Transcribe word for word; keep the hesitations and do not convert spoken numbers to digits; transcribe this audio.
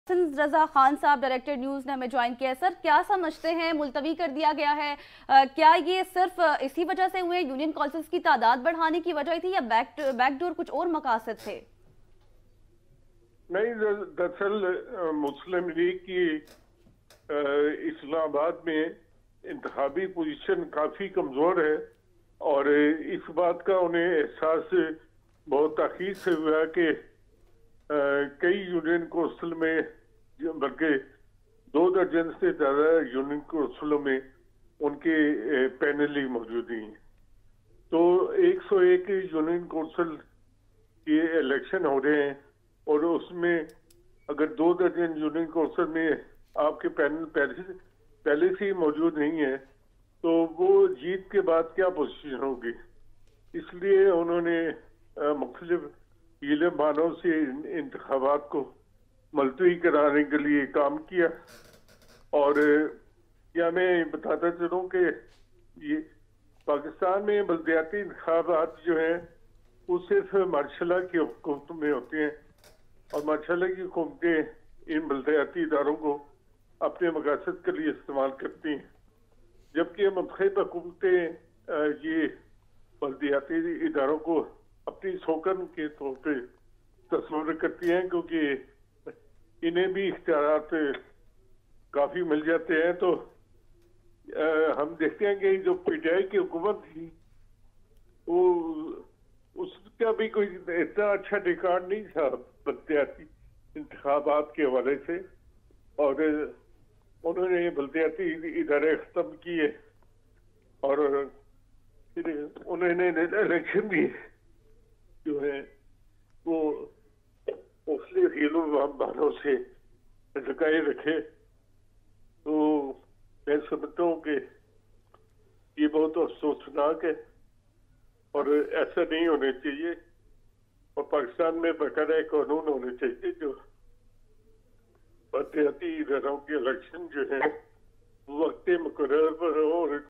रजा खान साहब director news ने हमें ज्वाइन किया है। सर, क्या समझते हैं, मुलतवी कर दिया गया है, आ, क्या ये सिर्फ इसी वजह से हुए, यूनियन काउंसिल्स की तादाद बढ़ाने की वजह थी या बैक बैकडोर कुछ और मकासद थे? नहीं, दरअसल मुस्लिम लीग की इस्लामाबाद में इंतखाबी पोजीशन काफी कमजोर है और इस बात का उन्हें एहसास बहुत ताकीद से हुआ कि कई यूनियन कौंसिल में, बल्कि दो दर्जन से ज्यादा यूनियन कौंसिलों में उनके पैनल ही मौजूद हैं। तो एक सौ एक यूनियन कौंसिल के इलेक्शन हो रहे हैं और उसमें अगर दो दर्जन यूनियन कौंसिल में आपके पैनल पहले से पहले से ही मौजूद नहीं है तो वो जीत के बाद क्या पोजीशन होगी। इसलिए उन्होंने मुख्तलिफ हीले बहानों से इंतखाबात को मुलतवी कराने के लिए काम किया। और या मैं बताता चलूँ कि ये पाकिस्तान में बल्दियाती इंतखाबात जो हैं वो सिर्फ मार्शल की हुकूमत में होते हैं और मार्शल की हुकूमतें इन बल्दियाती इदारों को अपने मकसद के लिए इस्तेमाल करती हैं, जबकि मुख्तलिफ हुकूमतें ये बल्दियाती इदारों को अपनी सोकन के तौर पे तस्वीर करती हैं, क्योंकि इन्हें भी इख्तियारात काफी मिल जाते हैं। तो आ, हम देखते हैं कि जो पीटीआई की हुकूमत थी वो उसका भी कोई इतना अच्छा रिकॉर्ड नहीं था बल्दियाती इंतखाबात के हवाले से, और उन्होंने बल्दियाती इदारे खत्म किए और फिर उन्होंने इलेक्शन भी जो है वो उसने हीलों बहानों से लगाए रखे। तो मैं समझता हूँ कि ये बहुत अफसोसनाक है और ऐसा नहीं होना चाहिए और पाकिस्तान में बाकायदा कानून होने चाहिए जो बल्दियाती इदारों के इलेक्शन जो है वक्त मुकर्रर पर हो और